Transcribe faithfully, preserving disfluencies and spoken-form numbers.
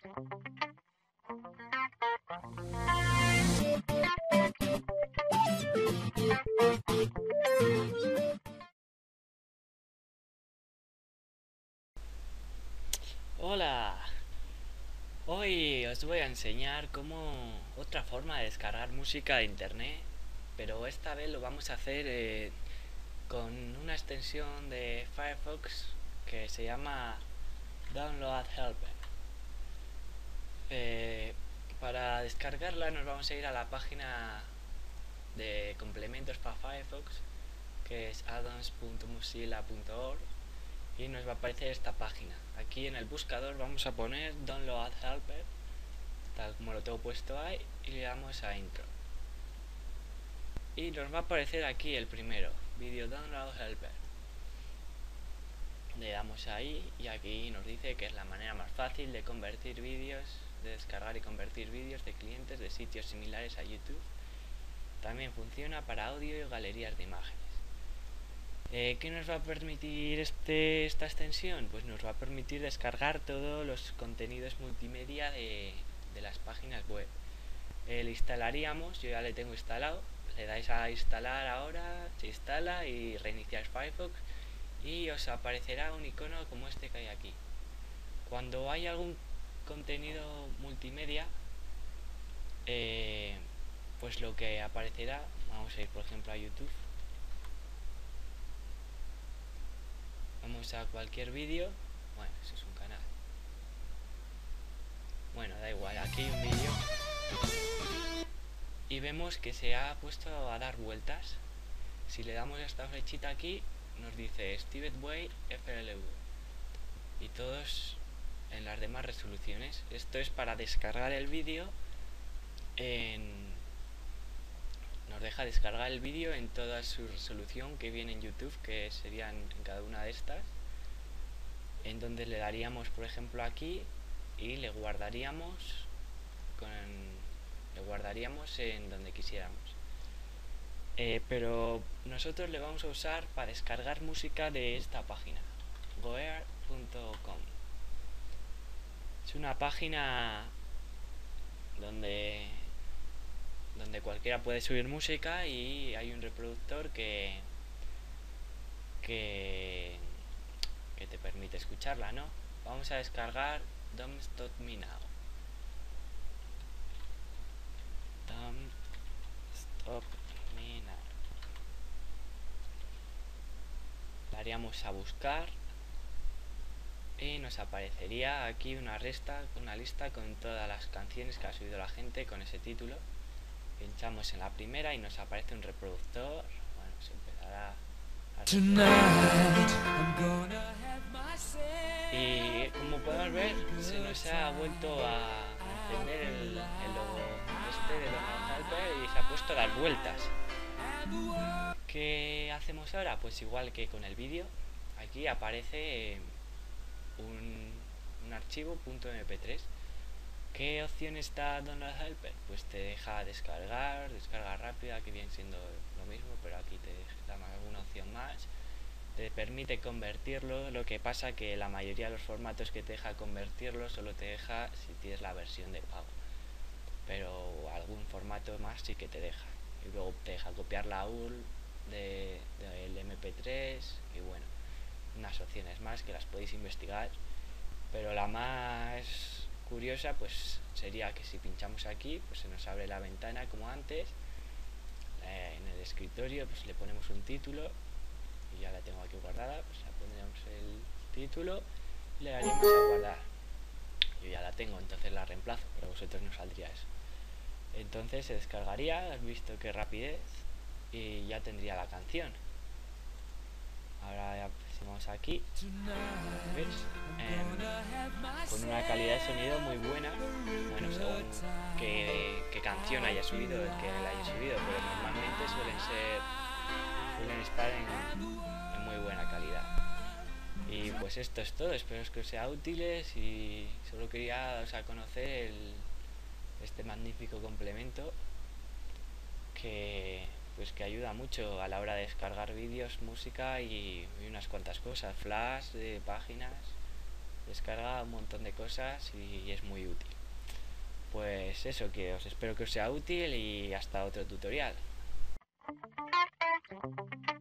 Hola, hoy os voy a enseñar cómo otra forma de descargar música de internet, pero esta vez lo vamos a hacer eh, con una extensión de Firefox que se llama Download Helper. Eh, para descargarla nos vamos a ir a la página de complementos para Firefox, que es addons punto mozilla punto org, y nos va a aparecer esta página. Aquí en el buscador vamos a poner Download Helper, tal como lo tengo puesto ahí, y le damos a Intro. Y nos va a aparecer aquí el primero, Video Download Helper. Le damos ahí y aquí nos dice que es la manera más fácil de convertir vídeos, de descargar y convertir vídeos de clientes de sitios similares a YouTube. También funciona para audio y galerías de imágenes. Eh, ¿Qué nos va a permitir este, esta extensión? Pues nos va a permitir descargar todos los contenidos multimedia de, de las páginas web. Eh, le instalaríamos, yo ya le tengo instalado, le dais a instalar ahora, se instala y reiniciáis Firefox y os aparecerá un icono como este que hay aquí. Cuando hay algún contenido multimedia, eh, pues lo que aparecerá, vamos a ir por ejemplo a YouTube. Vamos a cualquier vídeo. Bueno, eso es un canal. Bueno, da igual, aquí hay un vídeo. Y vemos que se ha puesto a dar vueltas. Si le damos a esta flechita aquí, nos dice Steve Way F L V. Y todos en las demás resoluciones. Esto es para descargar el vídeo en... Nos deja descargar el vídeo en toda su resolución que viene en YouTube, que serían en cada una de estas. En donde le daríamos, por ejemplo, aquí y le guardaríamos con le guardaríamos en donde quisiéramos. Eh, pero nosotros le vamos a usar para descargar música de esta página, goear punto com. Es una página donde donde cualquiera puede subir música y hay un reproductor que que que te permite escucharla, ¿no? Vamos a descargar Don't Stop Me Now. Don't Stop Me Now. Daríamos a buscar y nos aparecería aquí una lista, una lista con todas las canciones que ha subido la gente con ese título. Pinchamos en la primera y nos aparece un reproductor. Bueno, se empezará a y como podemos ver, se nos ha vuelto a encender el, el logo este de Download Helper y se ha puesto a dar vueltas. ¿Qué hacemos ahora? Pues igual que con el vídeo, aquí aparece un, un archivo .m p tres. ¿Qué opción está Download Helper? Pues te deja descargar, descarga rápida, que viene siendo lo mismo, pero aquí te da alguna opción más. Te permite convertirlo, lo que pasa que la mayoría de los formatos que te deja convertirlo solo te deja si tienes la versión de pago, pero algún formato más sí que te deja. Y luego te deja copiar la U R L de, del eme pe tres y bueno, unas opciones más que las podéis investigar, pero la más curiosa pues sería que si pinchamos aquí pues se nos abre la ventana como antes. Eh, en el escritorio pues le ponemos un título y ya la tengo aquí guardada, pues le pondríamos el título y le daríamos a guardar. Yo ya la tengo, entonces la reemplazo, pero a vosotros no saldría eso. Entonces se descargaría, has visto qué rapidez, y ya tendría la canción. Ahora ya pusimos aquí, ¿ves? Eh, con una calidad de sonido muy buena, bueno, según qué, qué canción haya subido, el que la haya subido, pero normalmente suelen ser suelen estar en, en muy buena calidad. Y pues esto es todo, espero que os sea útiles y solo quería daros a conocer el, este magnífico complemento que pues que ayuda mucho a la hora de descargar vídeos, música y, y unas cuantas cosas, flash de páginas. descarga un montón de cosas y es muy útil. Pues eso, que os espero que os sea útil y hasta otro tutorial.